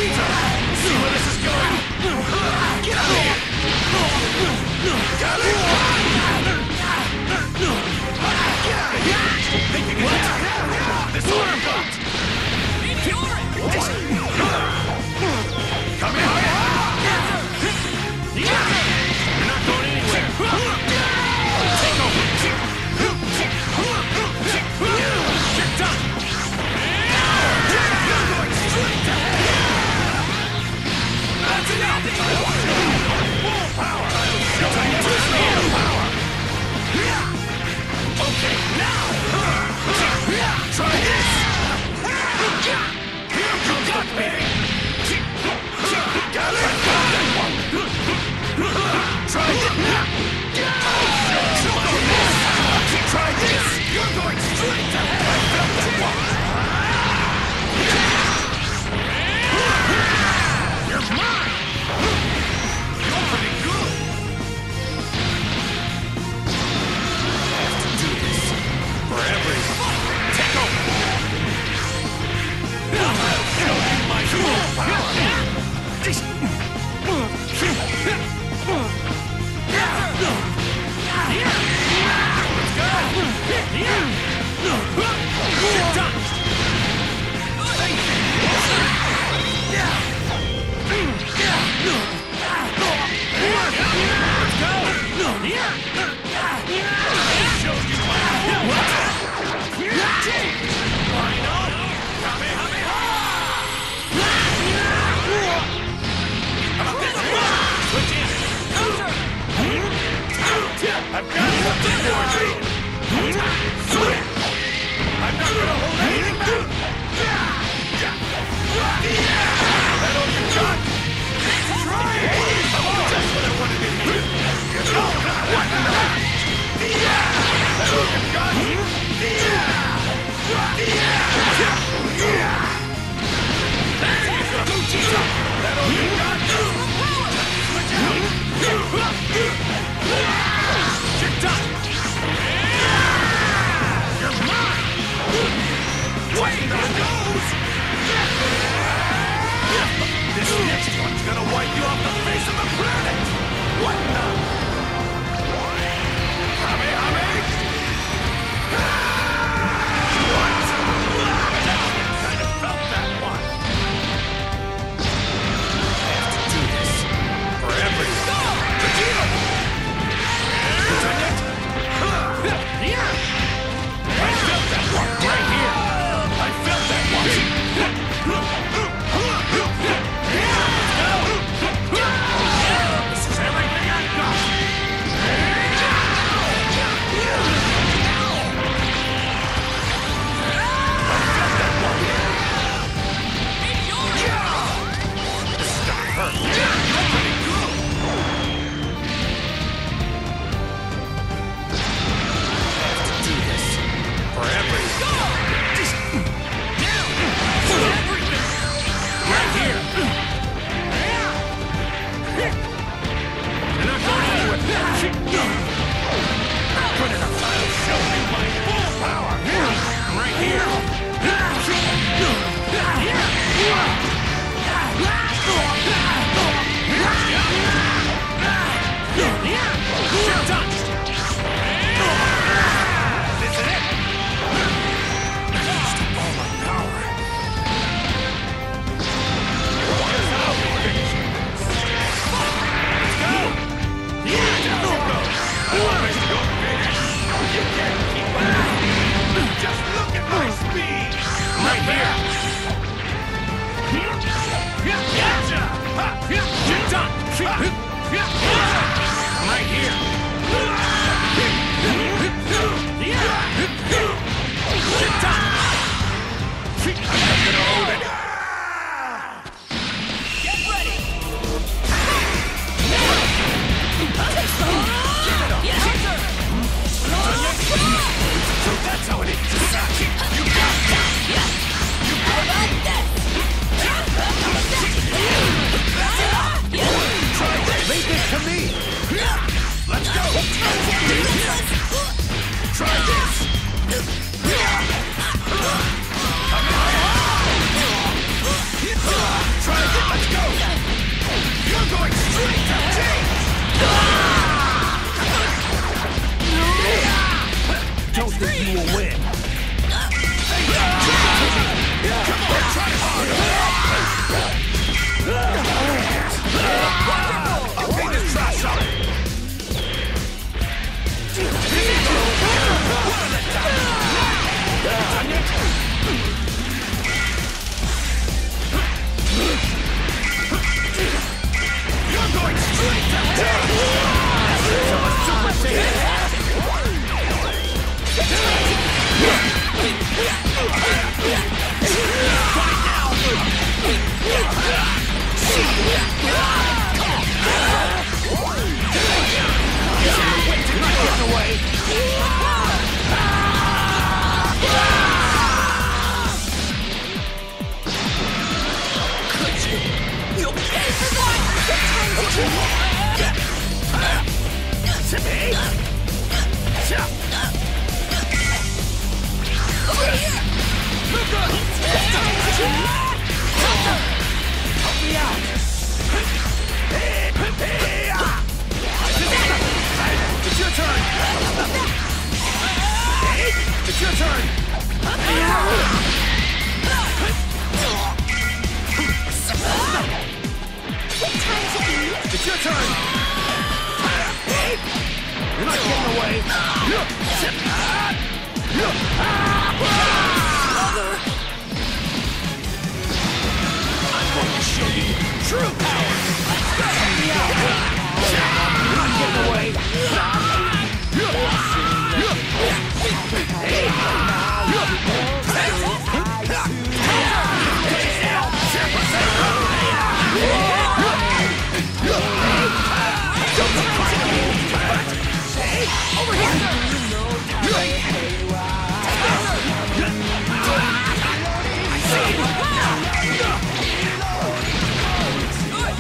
Vegito! See where this is going? Get out of here! Got it! Get out of here! Thinking it out! This all you got! Come here! You're not going anywhere! Take over! You're done! You're going straight to hell! That's enough! Full power! Show me full power! Okay, now! Try this! You got me! Got it! Try it! Try this! You're going straight to hell! I felt that one! You're mine! You're pretty good! I have to do this for everyone. Take over! I'll show you my full power! Let's go! You're done! Thank you! Let's go! I'll show you my Rhino! Kamehameha! How about this? Switch in! I've got something for you! I'm not gonna hold anything back! That all you got? Try it! That's what I wanted to hear! No! What not? That all you got? That's it! That all you got? Switch out! You're done! You're mine! Wait, there goes! This next one's gonna wipe you off the face of the planet! What the? Kamehameha! What? I kind of felt that one! I have to do this for everyone! Vegito! Done yet? I felt that one right here! I felt that one! Let's go! This is everything I've got! It's your turn! It's your turn! You're not getting away! I'm going to show you true power! You're not getting away! Over here! I see!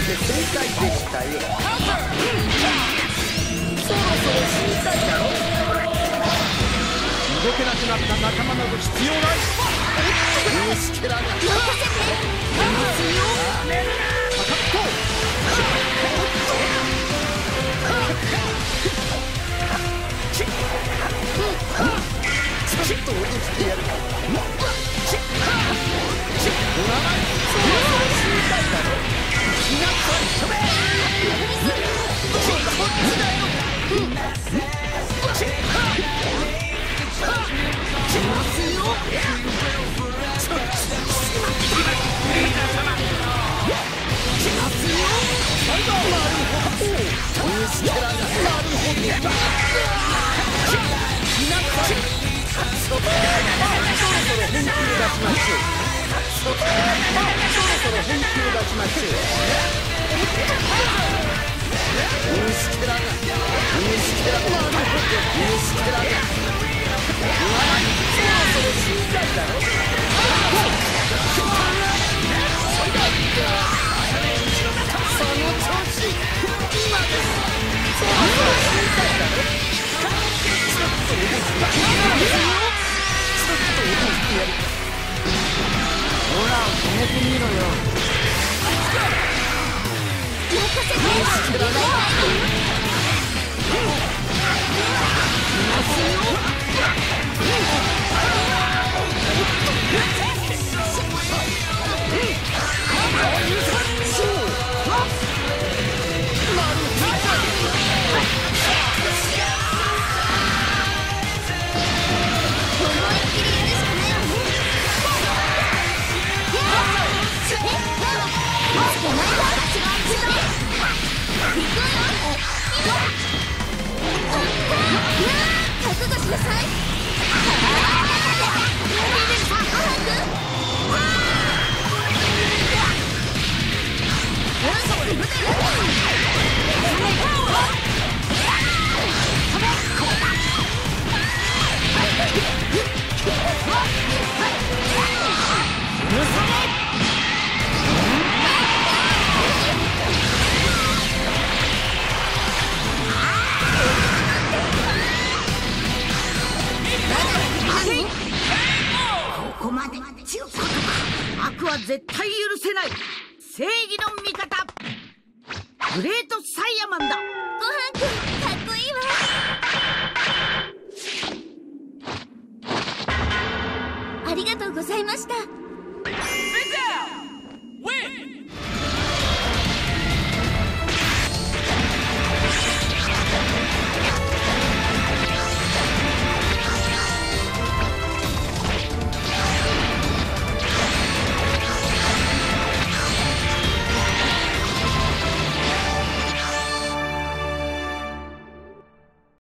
て正解でしたよ。そろそろ死にたいだろ。動けなくなった仲間など必要ない。虫けらが任せて。ますよ。かかっこ。ちょっと落としてやる。お名前そろそろ死にたいだろ。気がつい飛べ。こっちだよ。絶対許せない正義の味方グレートサイヤマンだ。 ごはんくんかっこいいわ。ありがとうございました。